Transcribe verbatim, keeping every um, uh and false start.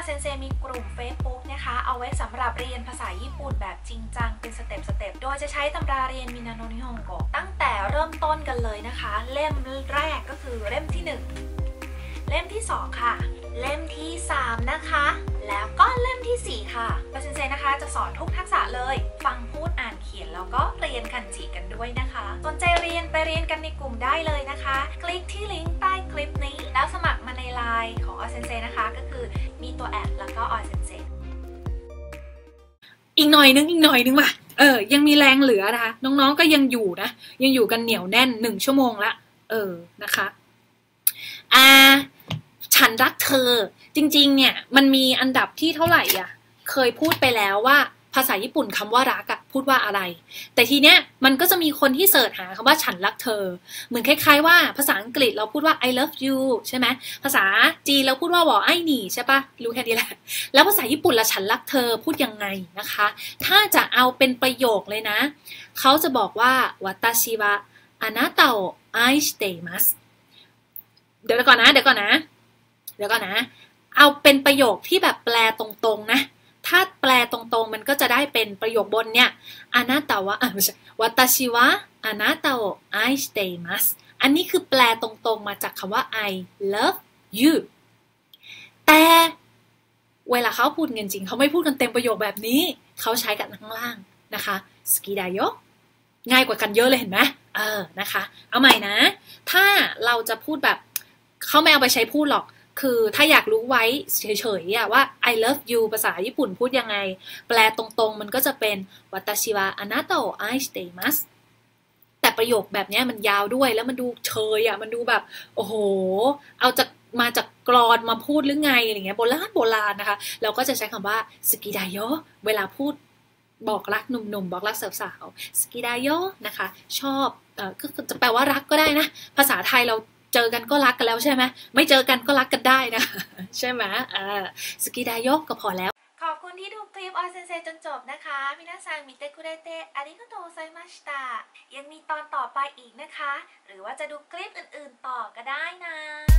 เซนเซมีกลุ่ม Facebook นะคะเอาไว้สำหรับเรียนภาษาญี่ปุ่นแบบจริงจังเป็นสเต็ปสเต็ปโดยจะใช้ตำราเรียนมินาโนนิฮงโกะตั้งแต่เริ่มต้นกันเลยนะคะเล่มแรกก็คือเล่มที่หนึ่งเล่มที่สองค่ะเล่มที่สามนะคะแล้วก็เล่มที่สี่ค่ะปาเซนเซนะคะจะสอนทุกทักษะเลยฟังพูดอ่านเขียนแล้วก็เรียนคันจิกันด้วยนะคะสนใจเรียนไปเรียนกันในกลุ่มได้เลยนะคะคลิกที่ลิงก์ใต้คลิปนี้แล้วสมัครมาในไลน์ของออเซนเซนะคะก็คือมีตัวแอดแล้วก็ออเซนเซอีกหน่อยนึงอีกหน่อยนึงว่ะเออยังมีแรงเหลือนะคะน้องๆก็ยังอยู่นะยังอยู่กันเหนียวแน่นหนึ่งชั่วโมงละเออนะคะอ่าฉันรักเธอจริงๆเนี่ยมันมีอันดับที่เท่าไหร่อ่ะเคยพูดไปแล้วว่าภาษาญี่ปุ่นคำว่ารักอะพูดว่าอะไรแต่ทีเนี้ยมันก็จะมีคนที่เสิร์ชหาคำว่าฉันรักเธอเหมือนคล้ายๆว่าภาษาอังกฤษเราพูดว่า I love you ใช่ไหมภาษาจีนเราพูดว่าบอกไอ้หนีใช่ปะรู้แค่นี้แหละแล้วภาษาญี่ปุ่นละฉันรักเธอพูดยังไงนะคะถ้าจะเอาเป็นประโยคเลยนะเขาจะบอกว่าวัตชิวะอานาโตะไอชิเตมัสเดี๋ยวก่อนนะเดี๋ยวก่อนนะเดี๋ยวก่อนนะเอาเป็นประโยคที่แบบแปลตรงๆนะถ้าแปลตรงๆมันก็จะได้เป็นประโยคบนเนี่ยอานาตาวะอ่ะไม่ใช่วัตชิวะอานาโตะไอชิเตมัสอันนี้คือแปลตรงๆมาจากคำว่า I love you แต่เวลาเขาพูดกันจริงเขาไม่พูดกันเต็มประโยคแบบนี้เขาใช้กันข้างล่างนะคะสกิไดโยง่ายกว่ากันเยอะเลยเห็นไหมเออนะคะเอาใหม่นะถ้าเราจะพูดแบบเขาไม่เอาไปใช้พูดหรอกคือถ้าอยากรู้ไว้เฉยๆอะว่า I love you ภาษาญี่ปุ่นพูดยังไงแปลตรงๆมันก็จะเป็นวัตชิวะอานาโตะไอชิเตมัสแต่ประโยคแบบนี้มันยาวด้วยแล้วมันดูเชยอะมันดูแบบโอ้โหเอาจากมาจากกรอนมาพูดหรือไงอะไรเงี้ยโบราณโบราณนะคะเราก็จะใช้คำว่าสกิไดโยเวลาพูดบอกรักหนุ่มๆบอกรักสาวๆสกิไดโยนะคะชอบเอ่อก็จะแปลว่ารักก็ได้นะภาษาไทยเราเจอกันก็รักกันแล้วใช่ไหมไม่เจอกันก็รักกันได้นะใช่ไหมอ่าสกิไดโยก็พอแล้วขอบคุณที่ดูคลิปออเซนเซจนจบนะคะมินาซังมิเตคุเรเตะอาริโกโตไซมาชิตะยังมีตอนต่อไปอีกนะคะหรือว่าจะดูคลิปอื่นๆต่อก็ได้นะ